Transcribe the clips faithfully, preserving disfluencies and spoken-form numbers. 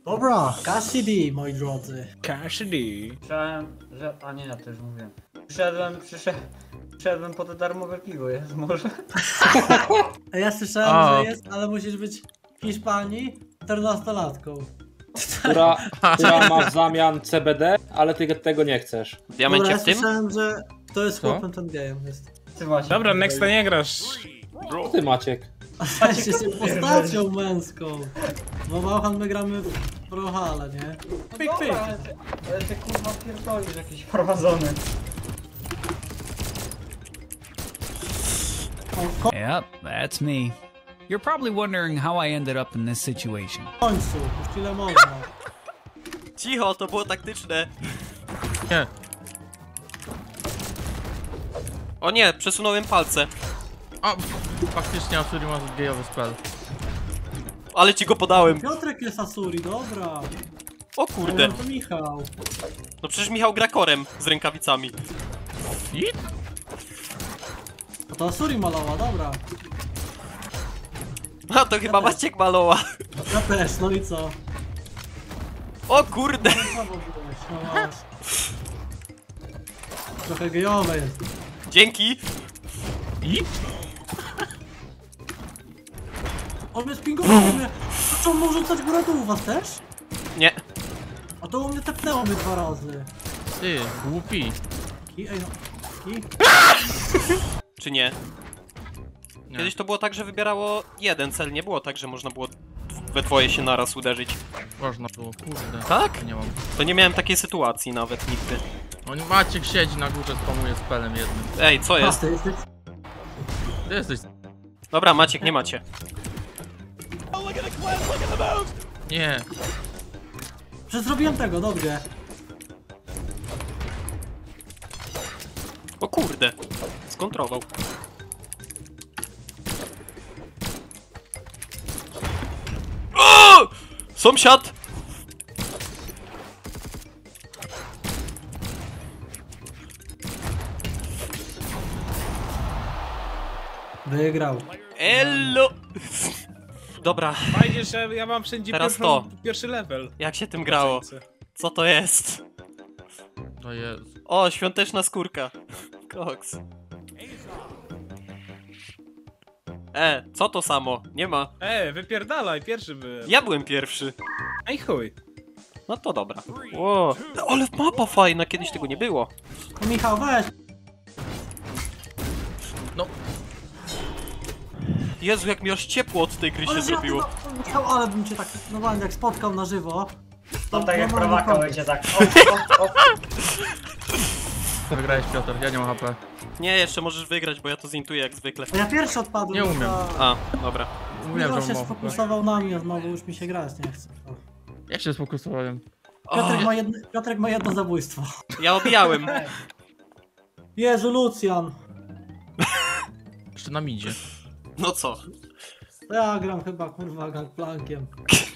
Dobra, Cassidy, moi drodzy. Cassidy. Słyszałem, że... A nie, ja też mówię. Przyszedłem, przyszedłem... Przyszedłem po te darmowe piwo, jest może? A ja słyszałem, A. że jest, ale musisz być w Hiszpanii czternastolatką. Która, która ma w zamian C B D, ale ty tego nie chcesz. Diamencie Dobra, ja w tym? słyszałem, że to jest Co? chłopem ten gejem. Jest. Ty właśnie. Dobra, Nexta nie grasz. Co ty, Maciek? A ja się z postacią męską. Bo Małchan my gramy w Prohala, nie? No Pyk, pyk. dobra, ale ty, ale ty kurwa pierdolisz jakiś prowadzony. Yep, that's me. You're probably wondering how I ended up in this situation. W końcu, już tyle można. Cicho, to było taktyczne. Nie. O nie, przesunąłem palce. A, faktycznie Asuri ma gejowy spell. Ale ci go podałem. Piotrek jest Asuri, dobra. O kurde. To Michał. No przecież Michał gra korem z rękawicami. I? A to Asuri malała, dobra. A to chyba Maciek Maloła. Ja też, no i co? O kurde. Słabo byłeś, no masz. Trochę gejowe jest. Dzięki. I? On mnie spingował, mnie. To co, on może rzucać górę dół u was też? Nie. A to u mnie tepnęło mnie dwa razy. Ty, głupi. I, ej no. I? Czy nie? Nie. Kiedyś to było tak, że wybierało jeden cel. Nie było tak, że można było we dwoje się naraz uderzyć. Można było, kurde. Tak? Nie mam. To nie miałem takiej sytuacji nawet nigdy. On Maciek siedzi na górze, spamuje spelem jednym. Ej, co A, jest? ty jesteś... Ty jesteś... Dobra, Maciek, nie macie. Nie. Że zrobiłem tego, dobrze. O kurde. Skontrował. O! Sąsiad! Wygrał. Elo! Dobra, Fajnie, że ja mam wszędzie Teraz pierwszą, to. pierwszy level. jak się tym grało? Co to jest? To jest. O, świąteczna skórka. Koks. E, co to samo? Nie ma. E, wypierdalaj, pierwszy byłem. Ja byłem pierwszy. Ej chuj. No to dobra. Ło. Ale mapa fajna, kiedyś tego nie było. No Michał, weź. No. Jezu, jak mi aż ciepło od tej gry się Ale zrobiło. ja tego- Michał, ale bym cię tak normalnie jak spotkał na żywo. To tak jak normalnie prowaka koniec. będzie tak. O, o, o. Wygrałeś, Piotr, ja nie mam H P. Nie, jeszcze możesz wygrać, bo ja to zintuję jak zwykle. A ja pierwszy odpadłem. Nie umiem. A, A, dobra. Mówiłem, Michał że się mam H P. sfokusował na mnie znowu, już mi się grać nie chce. O. Ja się sfokusowałem. Piotrek, O, ma jedno, Piotrek ma jedno zabójstwo. ja obijałem. Jezu, Lucjan. Jeszcze nam idzie. No co? Ja gram chyba kurwa gangplankiem.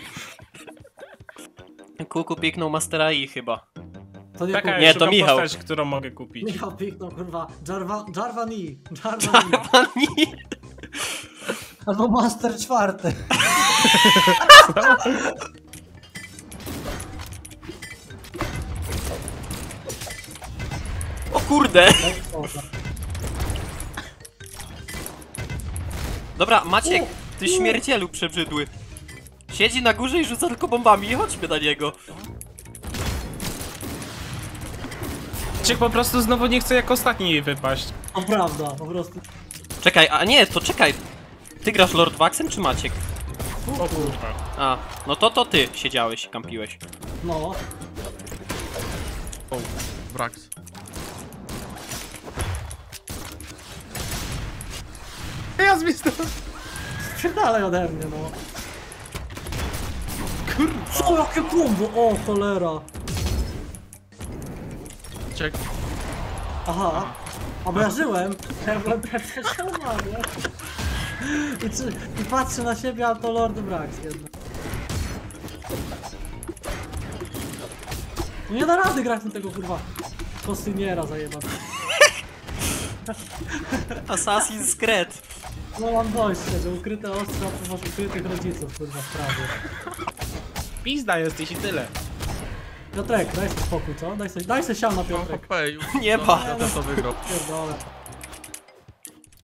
Kuku piknął Mastera I chyba. To nie Czekaj, kup- Nie, to szukam Michał. postać, którą mogę kupić. Michał piknął kurwa. Jarva, Jarvani. Jarvani. Pani. Albo Master czwarty. O kurde! Dobra, Maciek, ty śmiercielu przebrzydły. Siedzi na górze i rzuca tylko bombami. Chodźmy na niego. Czy po prostu znowu nie chce jak ostatni wypaść? To prawda, po prostu. Czekaj, a nie, to czekaj. Ty grasz Lord Waxem czy Maciek? O kurwa. A, no to to ty siedziałeś i kampiłeś. No. O, Brax. Ja zmierzę. Dalej ode mnie, no. Kurwa. Co, jakie kombo? O, cholera. Czek. Aha. A bo ja żyłem. Ja byłem przecież umarłem. I, czy, I patrzę na siebie, a to Lord Brax jednak. No nie da rady grać na tego kurwa kostyniera zajebać. Assassin's Creed. No mam dość, że ukryte ostrza to masz ukrytych rodziców kurwa w prawie. pizda jesteś i tyle. Piotrek, daj sobie spokój, co? Daj sobie, daj sobie siano, No, Piotrek. H P już. Nie Dobra, ma. ja też to wygrał. Pierdolę.